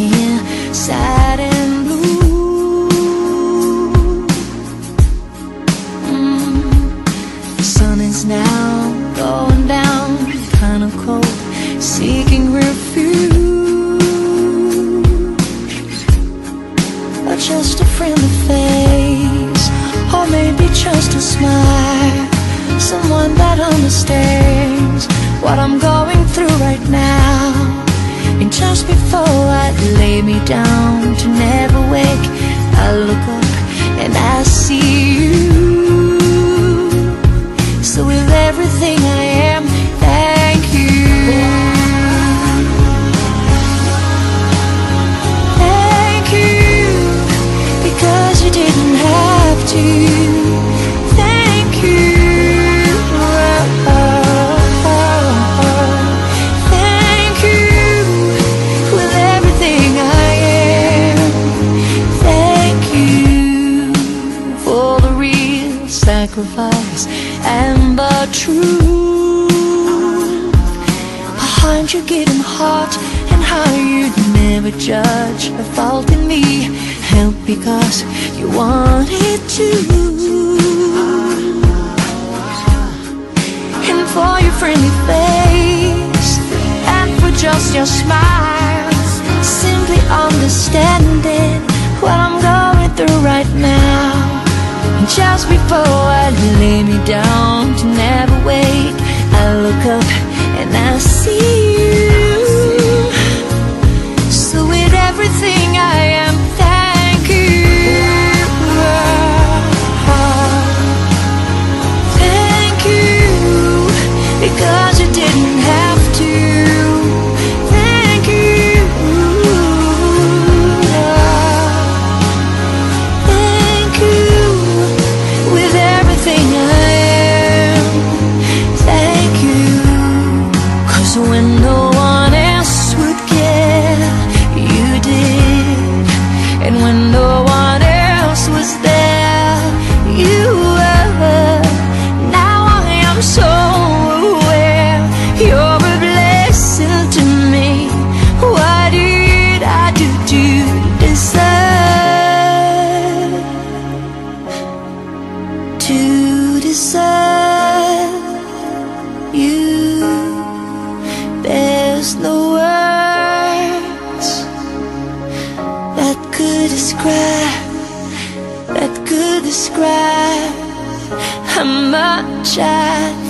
here sad and blue. The sun is now going down, kinda cold, seeking refuge, or just a friendly face, or maybe just a smile, someone that understands what I'm going through right now. And just before I lay me down to never wake, I look up and I see you. So with everything I am, thank you. Thank you, because you didn't have to. Thank you. Thank you, with everything I am. Thank you for the real sacrifice and the truth behind your giving heart, and how you'd never judge a fault in me. Help because you wanted to, and for your friendly face, and for just your smile, simply understanding what I'm going through right now. And just before I lay me down to never wake, I look up and I see you. So with everything I am, thank you. Thank you, because you didn't have to. Thank you. Thank you, with everything I am. Thank you, 'cause when no one else would care, you did. And when no one else was there, you were. Now I am so aware you're a blessing to me. What did I do to deserve, to deserve you? There's no words that could describe how much I